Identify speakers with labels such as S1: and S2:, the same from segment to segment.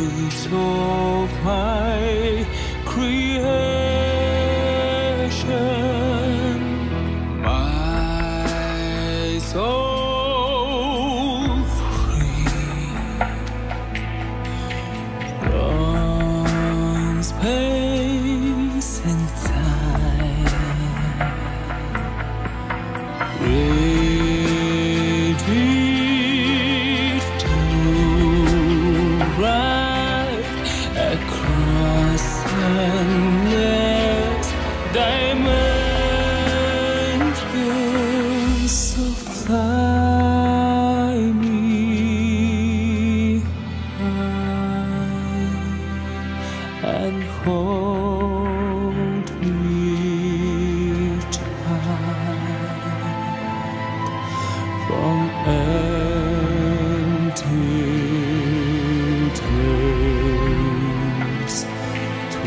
S1: of my creation, my soul free from space and time, ready to ride across endless dimensions. So fly me high and hold me tight from empty days to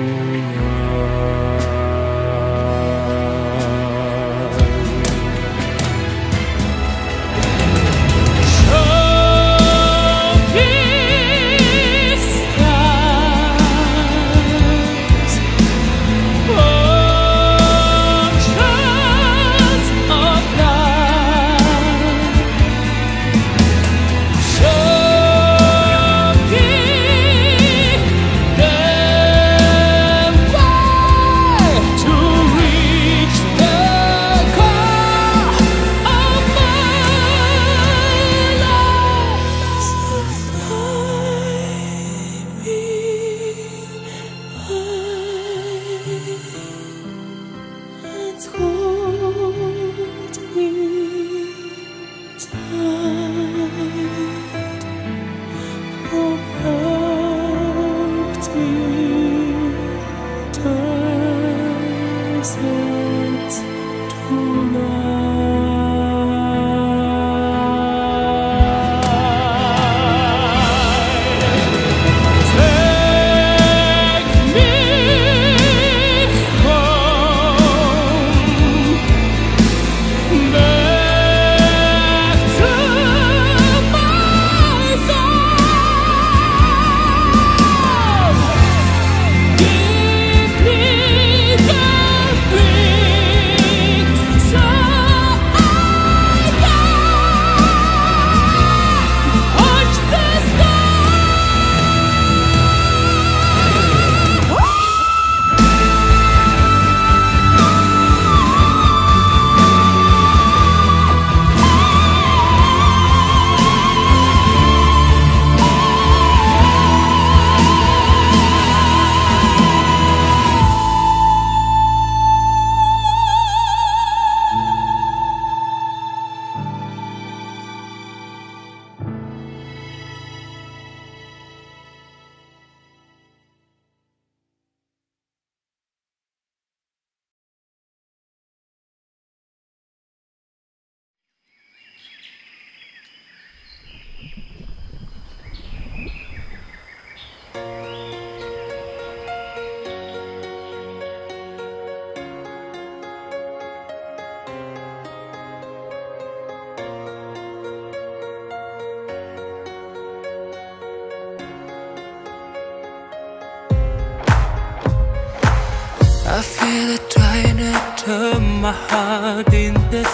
S2: I feel it trying to turn my heart into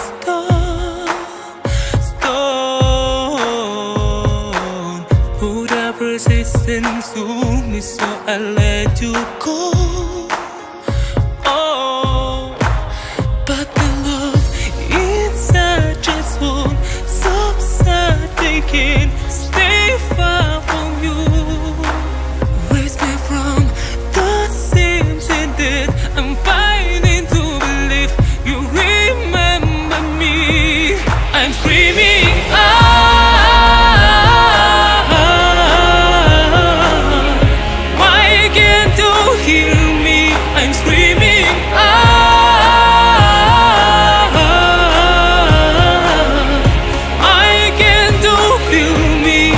S2: stone. Put up resistance to me, so I let you go. Oh, but the love inside just won't subside. They can't stay far from you. Raise me from the sins and that I'm fighting to believe you remember me. I'm screaming why can't you hear me? I'm screaming I can't you feel me?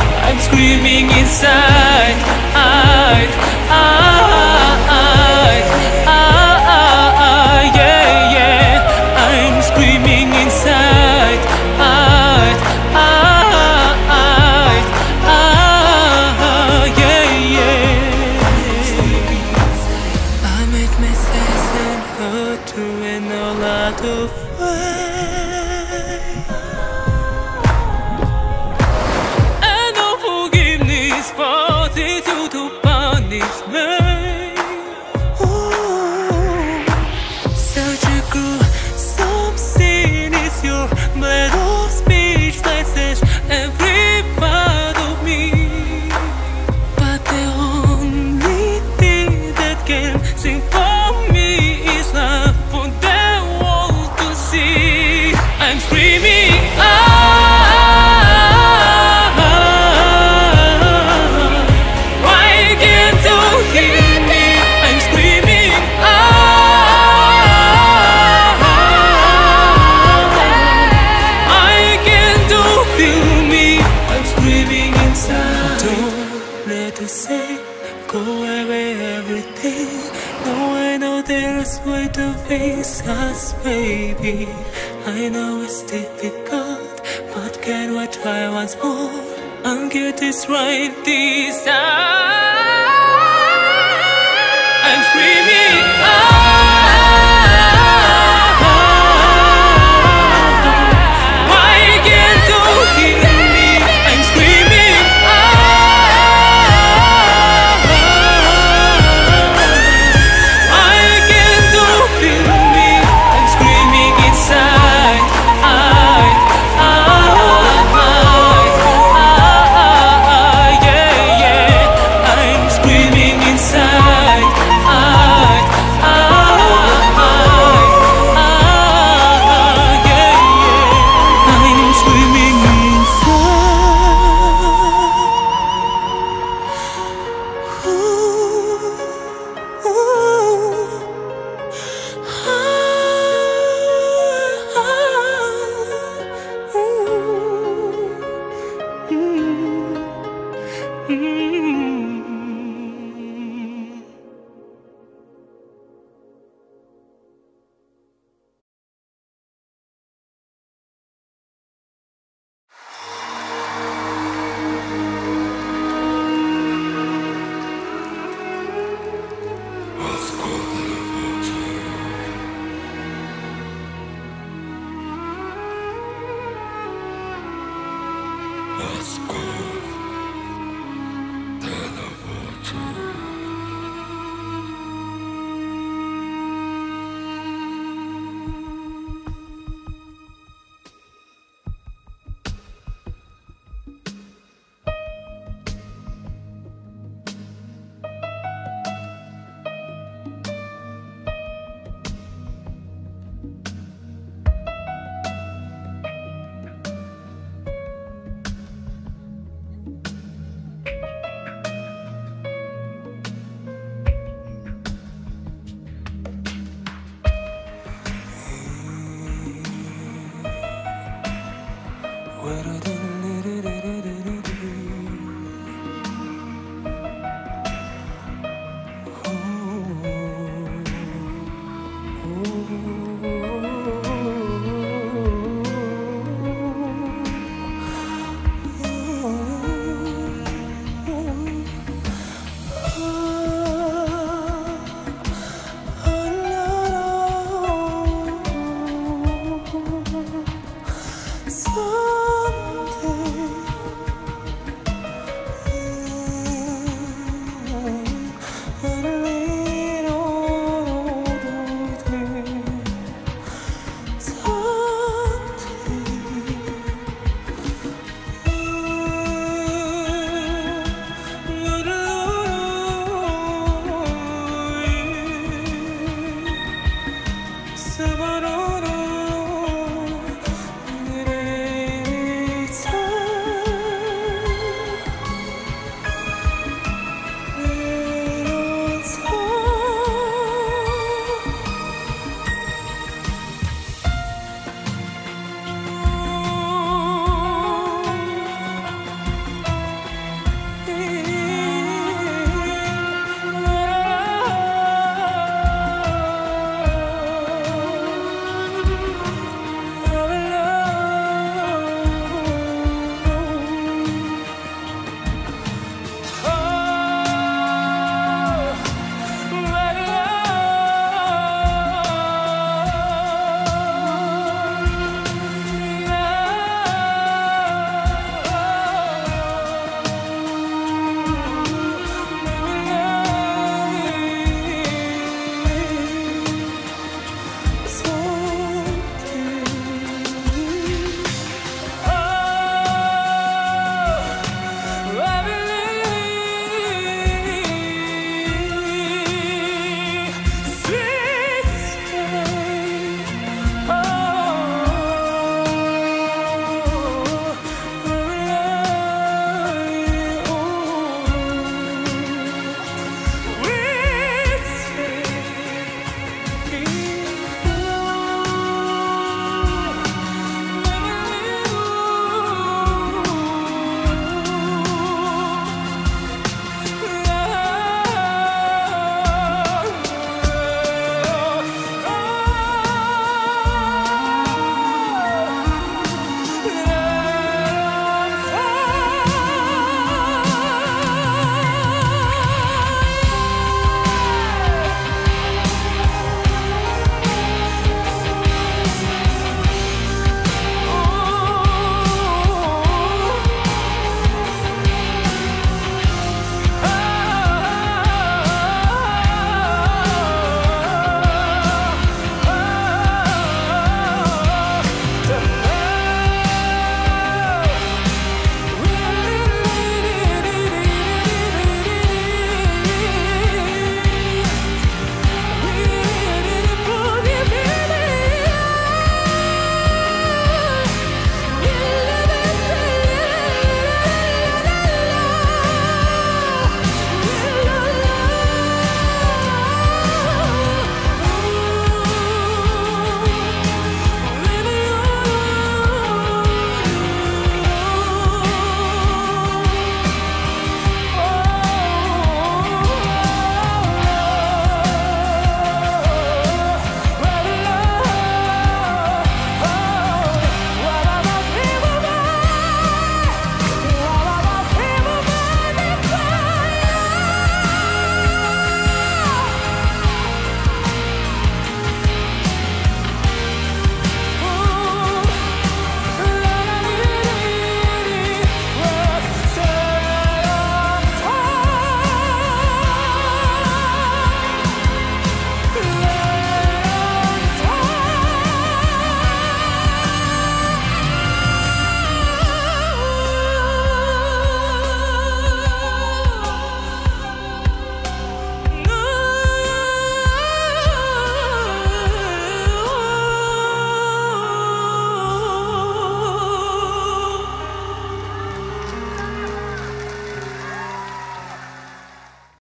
S2: feel me? I'm screaming inside. Don't let us say go away everything. No, I know there's way to face us, baby. I know it's difficult, but can we try once more and get this right this time? I'm screaming why can't you hear me? I'm screaming why can't you feel me? I'm screaming inside. Yeah, yeah. I'm screaming inside. Yeah, yeah. I'm screaming inside. Let's go.